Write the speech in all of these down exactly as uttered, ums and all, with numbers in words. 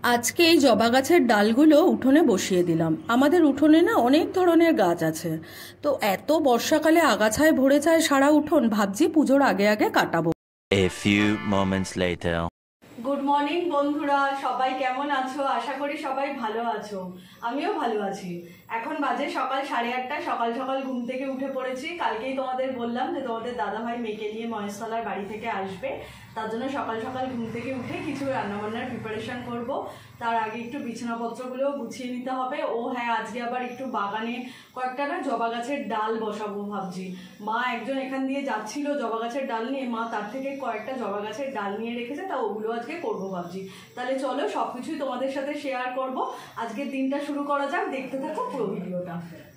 আজকে এই জবা গাছের ডালগুলো উঠোনে বসিয়ে দিলাম। আমাদের উঠোনে না অনেক ধরনের গাছ আছে, তো এত বর্ষাকালে আগাছায় ভরে যায় সারা উঠোন, ভাবছি পুজোর আগে আগে কাটাবো। A few moments later. Good morning বন্ধুরা, সবাই কেমন আছো? আশা করি সবাই ভালো আছো, আমিও ভালো আছি। এখন বাজে সকাল সাড়ে আটটা। সকাল সকাল ঘুম থেকে উঠে পড়েছি। কালকেই তোমাদের বললাম যে তোমাদের দাদাভাই মেয়েকে নিয়ে মহেশতলার বাড়ি থেকে আসবে, তার জন্য সকাল সকাল ঘুম থেকে উঠে কিছু রান্নাবান্নার প্রিপারেশন করব। তার আগে একটু বিছানাপত্রগুলোও গুছিয়ে নিতে হবে। ও হ্যাঁ, আজকে আবার একটু বাগানে কয়েকটা না জবা গাছের ডাল বসাবো ভাবছি। মা একজন এখান দিয়ে যাচ্ছিল জবা গাছের ডাল নিয়ে, মা তার থেকে কয়েকটা জবা গাছের ডাল নিয়ে রেখেছে, তা ওগুলো আজকে করবো ভাবছি। তাহলে চলো সব কিছুই তোমাদের সাথে শেয়ার করব। আজকের দিনটা শুরু করা যাক, দেখতে থাকো পুরো ভিডিওটা।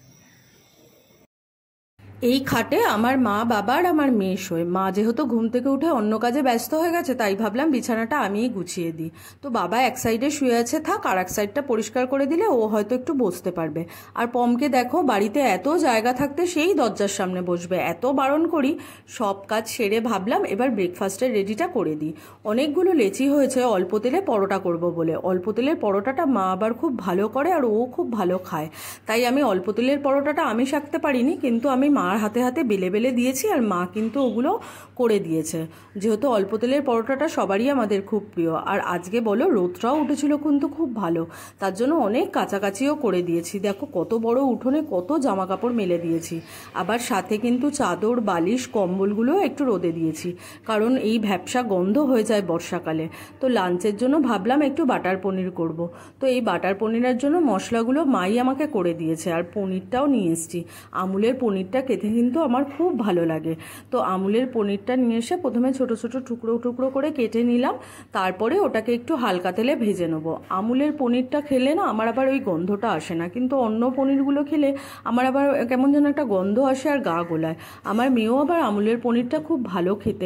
এই খাটে আমার মা, বাবা আর আমার মেয়ে শোয়। মা যেহেতু ঘুম থেকে উঠে অন্য কাজে ব্যস্ত হয়ে গেছে, তাই ভাবলাম বিছানাটা আমিই গুছিয়ে দিই। তো বাবা এক সাইডে শুয়ে আছে, থাক, আর এক সাইডটা পরিষ্কার করে দিলে ও হয়তো একটু বসতে পারবে। আর পমকে দেখো, বাড়িতে এত জায়গা থাকতে সেই দরজার সামনে বসবে, এত বারণ করি। সব কাজ সেরে ভাবলাম এবার ব্রেকফাস্টের রেডিটা করে দিই। অনেকগুলো লেচি হয়েছে অল্প তেলে পরোটা করব বলে। অল্প তেলের পরোটাটা মা আবার খুব ভালো করে আর ও খুব ভালো খায়, তাই আমি অল্প তেলের পরোটাটা আমি শাকতে পারিনি, কিন্তু আমি মা আর হাতে হাতে বেলে বেলে দিয়েছি, আর মা কিন্তু ওগুলো করে দিয়েছে। যেহেতু অল্প তেলের পরোটাটা সবারই আমাদের খুব প্রিয়, আর আজকে বলো রোদটাও উঠেছিল কিন্তু খুব ভালো, তার জন্য অনেক কাছাকাছিও করে দিয়েছি। দেখো কত বড় উঠোনে কত জামা কাপড় মেলে দিয়েছি, আবার সাথে কিন্তু চাদর বালিশ কম্বলগুলোও একটু রোদে দিয়েছি, কারণ এই ভ্যাপসা গন্ধ হয়ে যায় বর্ষাকালে। তো লাঞ্চের জন্য ভাবলাম একটু বাটার পনির করব। তো এই বাটার পনিরের জন্য মশলাগুলো মাই আমাকে করে দিয়েছে, আর পনিরটাও নিয়ে এসেছি। আমুলের পনিরটা খেতে কিন্তু আমার খুব ভালো লাগে। তো আমুলের পনিরটা নিয়ে এসে প্রথমে ছোট ছোট টুকরো টুকরো করে কেটে নিলাম, তারপরে ওটাকে একটু হালকা তেলে ভেজে নেব। আমুলের পনিরটা খেলে না আমার আবার ওই গন্ধটা আসে না, কিন্তু অন্য পনিরগুলো খেলে আমার আবার কেমন যেন একটা গন্ধ আসে আর গা গোলায়। আমার মেয়েও আবার আমুলের পনিরটা খুব ভালো খেতে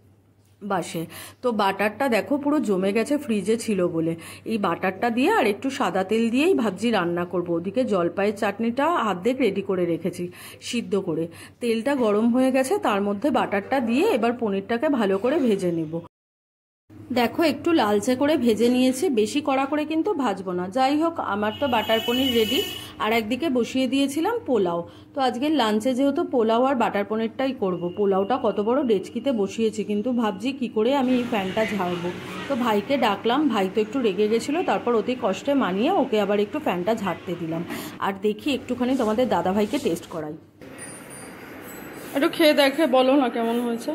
বাসে। তো বাটারটা দেখো পুরো জমে গেছে, ফ্রিজে ছিল বলে। এই বাটারটা দিয়ে আর একটু সাদা তেল দিয়েই ভাবছি রান্না করব। ওদিকে জলপাইয়ের চাটনিটা আর্ধেক রেডি করে রেখেছি সিদ্ধ করে। তেলটা গরম হয়ে গেছে, তার মধ্যে বাটারটা দিয়ে এবার পনিরটাকে ভালো করে ভেজে নেব। দেখো একটু লালচে করে ভেজে নিয়েছি, বেশি কড়া করে কিন্তু ভাজবো না। যাই হোক, আমার তো বাটার পনির রেডি। আর একদিকে বসিয়ে দিয়েছিলাম পোলাও। তো আজকের লাঞ্চে যেহেতু পোলাও আর বাটার পনিরটাই করব। পোলাওটা কত বড় ডেচকিতে বসিয়েছি, কিন্তু ভাবছি কি করে আমি এই ফ্যানটা ঝাড়বো। তো ভাইকে ডাকলাম, ভাই তো একটু রেগে গেছিলো, তারপর অতি কষ্টে মানিয়ে ওকে আবার একটু ফ্যানটা ঝাড়তে দিলাম। আর দেখি একটুখানি তোমাদের দাদা ভাইকে টেস্ট করাই। একটু খেয়ে দেখে বলো না কেমন হয়েছে।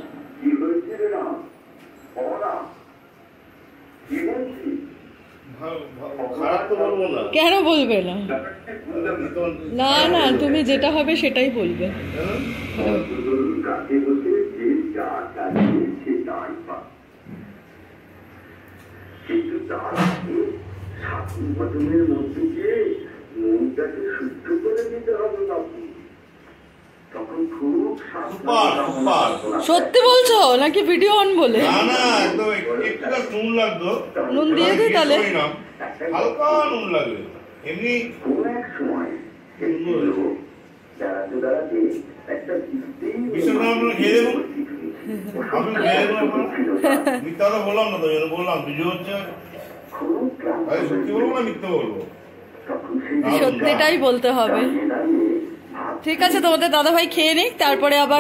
কেন বলবে না? না না, তুমি যেটা হবে সেটাই বলবে। সত্যি বলছো নাকি ভিডিও অন বলে? নুন দিয়ে দিই তাহলে। হালকা নুন লাগবে, এমনি খেয়ে দেবো। মিথ্যা কথা বললাম না, তো বললাম ভিডিও হচ্ছে, সত্যি বলবো না মিথ্যা বলবো? সত্যিটাই বলতে হবে। ঠিক আছে, তোমাদের দাদা ভাই খেয়ে নিক, তারপরে আবার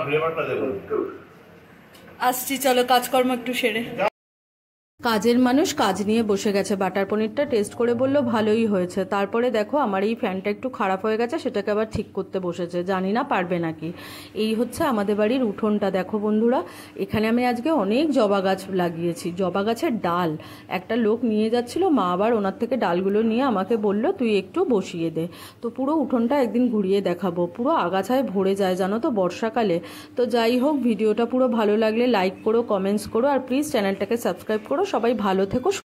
আসছি। চলো কাজকর্ম একটু সেরে। কাজের মানুষ কাজ নিয়ে বসে গেছে। বাটার পনিরটা টেস্ট করে বললো ভালোই হয়েছে। তারপরে দেখো আমার এই ফ্যানটা একটু খারাপ হয়ে গেছে, সেটাকে আবার ঠিক করতে বসেছে, জানি না পারবে নাকি। এই হচ্ছে আমাদের বাড়ির উঠোনটা। দেখো বন্ধুরা, এখানে আমি আজকে অনেক জবা গাছ লাগিয়েছি। জবা গাছের ডাল একটা লোক নিয়ে যাচ্ছিল, মা আবার ওনার থেকে ডালগুলো নিয়ে আমাকে বলল তুই একটু বসিয়ে দে। তো পুরো উঠোনটা একদিন ঘুরিয়ে দেখাবো। পুরো আগাছায় ভরে যায় জানো তো বর্ষাকালে। তো যাই হোক, ভিডিওটা পুরো ভালো লাগলে লাইক করো, কমেন্টস করো, আর প্লিজ চ্যানেলটাকে সাবস্ক্রাইব করো। সবাই ভালো থেকো।